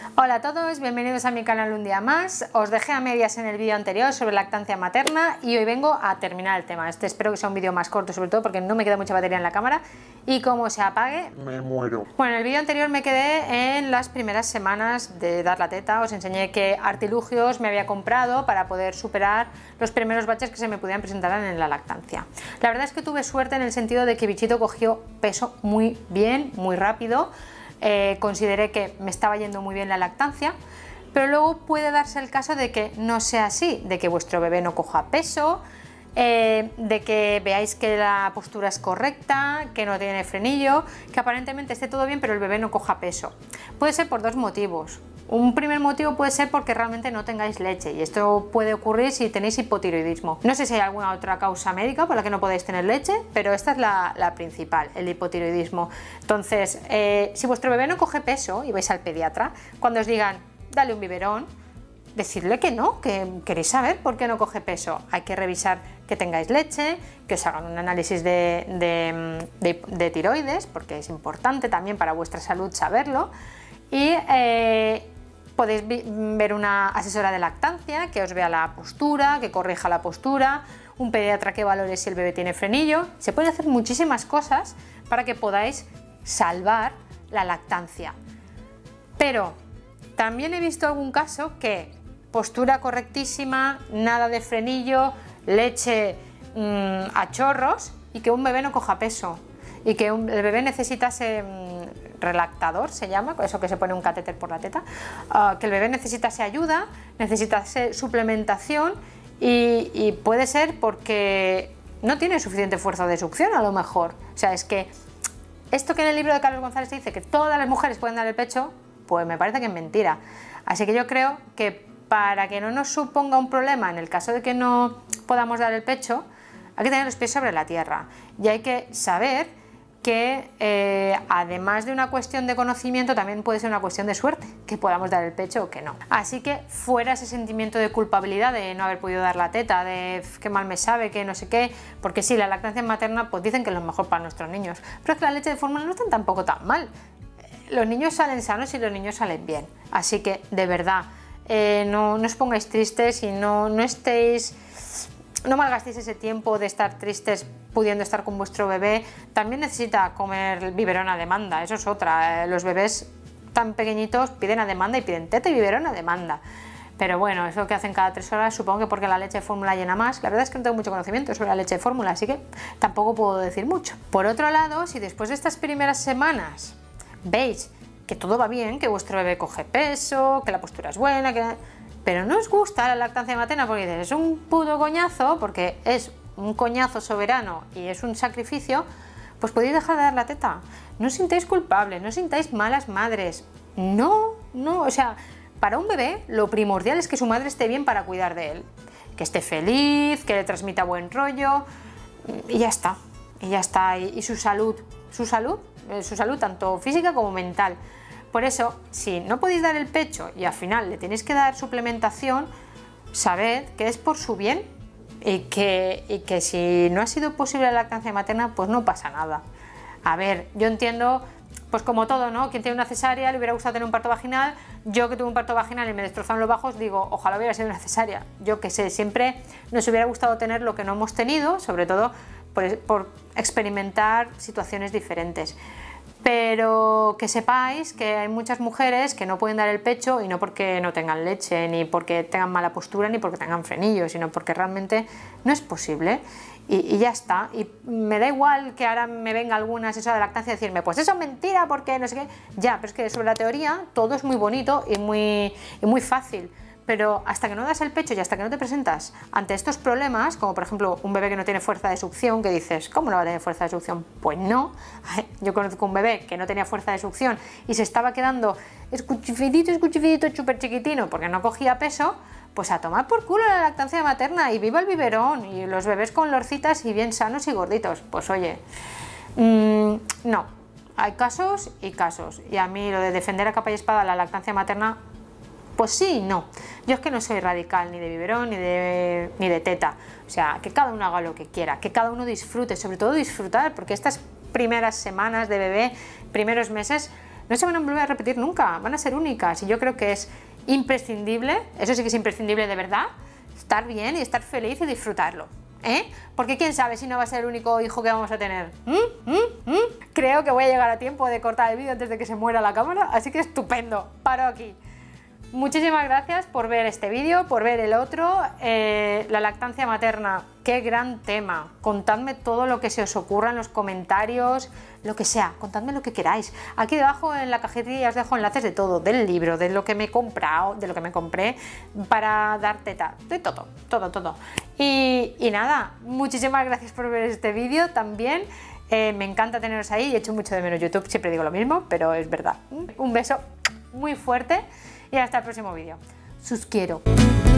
Hola a todos, bienvenidos a mi canal un día más. Os dejé a medias en el vídeo anterior sobre lactancia materna y hoy vengo a terminar el tema. Espero que sea un vídeo más corto, sobre todo porque no me queda mucha batería en la cámara y como se apague me muero. Bueno, en el vídeo anterior me quedé en las primeras semanas de dar la teta. Os enseñé qué artilugios me había comprado para poder superar los primeros baches que se me pudieran presentar en la lactancia. La verdad es que tuve suerte en el sentido de que Bichito cogió peso muy bien, muy rápido. Consideré que me estaba yendo muy bien la lactancia, pero luego puede darse el caso de que no sea así, de que vuestro bebé no coja peso, de que veáis que la postura es correcta, que no tiene frenillo, que aparentemente esté todo bien pero el bebé no coja peso. Puede ser por dos motivos. Un primer motivo puede ser porque realmente no tengáis leche y esto puede ocurrir si tenéis hipotiroidismo. No sé si hay alguna otra causa médica por la que no podéis tener leche, pero esta es la principal, el hipotiroidismo. Entonces, si vuestro bebé no coge peso y vais al pediatra, cuando os digan dale un biberón, decidle que no, que queréis saber por qué no coge peso. Hay que revisar que tengáis leche, que os hagan un análisis de tiroides, porque es importante también para vuestra salud saberlo. Y podéis ver una asesora de lactancia que os vea la postura, que corrija la postura, un pediatra que valore si el bebé tiene frenillo. Se pueden hacer muchísimas cosas para que podáis salvar la lactancia. Pero también he visto algún caso que postura correctísima, nada de frenillo, leche a chorros y que un bebé no coja peso y que el bebé necesitase relactador, se llama, eso que se pone un catéter por la teta, que el bebé necesitase ayuda, necesitase suplementación y puede ser porque no tiene suficiente fuerza de succión a lo mejor. O sea, es que esto que en el libro de Carlos González se dice que todas las mujeres pueden dar el pecho, pues me parece que es mentira. Así que yo creo que para que no nos suponga un problema en el caso de que no podamos dar el pecho, hay que tener los pies sobre la tierra y hay que saber que además de una cuestión de conocimiento también puede ser una cuestión de suerte, que podamos dar el pecho o que no. Así que fuera ese sentimiento de culpabilidad de no haber podido dar la teta, de qué mal me sabe, que no sé qué, porque sí, la lactancia materna pues dicen que es lo mejor para nuestros niños, pero es que la leche de fórmula no está tampoco tan mal. Los niños salen sanos y los niños salen bien, así que de verdad no os pongáis tristes y no malgastéis ese tiempo de estar tristes pudiendo estar con vuestro bebé. También necesita comer biberón a demanda, eso es otra. Los bebés tan pequeñitos piden a demanda y piden teta y biberón a demanda. Pero bueno, eso que hacen cada 3 horas, supongo que porque la leche de fórmula llena más. La verdad es que no tengo mucho conocimiento sobre la leche de fórmula, así que tampoco puedo decir mucho. Por otro lado, si después de estas primeras semanas veis que todo va bien, que vuestro bebé coge peso, que la postura es buena, pero no os gusta la lactancia materna porque dices, es un puto coñazo, porque es un coñazo soberano y es un sacrificio, pues podéis dejar de dar la teta. No os sintáis culpables, no os sintáis malas madres. No, o sea, para un bebé lo primordial es que su madre esté bien para cuidar de él, que esté feliz, que le transmita buen rollo y ya está. Y su salud tanto física como mental. Por eso, si no podéis dar el pecho y al final le tenéis que dar suplementación, sabed que es por su bien y que si no ha sido posible la lactancia materna, pues no pasa nada. A ver, yo entiendo, pues como todo, ¿no? Quien tiene una cesárea le hubiera gustado tener un parto vaginal. Yo que tuve un parto vaginal y me destrozaron los bajos, digo, ojalá hubiera sido una cesárea. Yo que sé, siempre nos hubiera gustado tener lo que no hemos tenido, sobre todo por experimentar situaciones diferentes. Pero que sepáis que hay muchas mujeres que no pueden dar el pecho y no porque no tengan leche, ni porque tengan mala postura, ni porque tengan frenillo, sino porque realmente no es posible y ya está. Y me da igual que ahora me venga alguna asesora de lactancia a decirme, pues eso es mentira porque no sé qué. Ya, pero es que sobre la teoría todo es muy bonito y muy fácil. Pero hasta que no das el pecho y hasta que no te presentas ante estos problemas, como por ejemplo un bebé que no tiene fuerza de succión, que dices, ¿cómo no va a tener fuerza de succión? Pues no. Yo conozco un bebé que no tenía fuerza de succión y se estaba quedando escuchifidito, súper chiquitino porque no cogía peso, pues a tomar por culo la lactancia materna y viva el biberón y los bebés con lorcitas y bien sanos y gorditos. Pues oye, no, hay casos y casos. Y a mí lo de defender a capa y espada la lactancia materna, pues sí y no. Yo es que no soy radical ni de biberón ni de teta. O sea, que cada uno haga lo que quiera, que cada uno disfrute, sobre todo disfrutar, porque estas primeras semanas de bebé, primeros meses, no se van a volver a repetir nunca, van a ser únicas y yo creo que es imprescindible, eso sí que es imprescindible de verdad, estar bien y estar feliz y disfrutarlo. Porque quién sabe si no va a ser el único hijo que vamos a tener. Creo que voy a llegar a tiempo de cortar el vídeo antes de que se muera la cámara, así que estupendo, paro aquí. Muchísimas gracias por ver este vídeo, por ver el otro, la lactancia materna, qué gran tema. Contadme todo lo que se os ocurra en los comentarios, lo que sea, contadme lo que queráis. Aquí debajo en la cajetilla os dejo enlaces de todo, del libro, de lo que me he comprado, de lo que me compré para dar teta, de todo. Y nada, muchísimas gracias por ver este vídeo también. Me encanta teneros ahí y echo mucho de menos YouTube, siempre digo lo mismo, pero es verdad. Un beso muy fuerte y hasta el próximo vídeo. Sus quiero.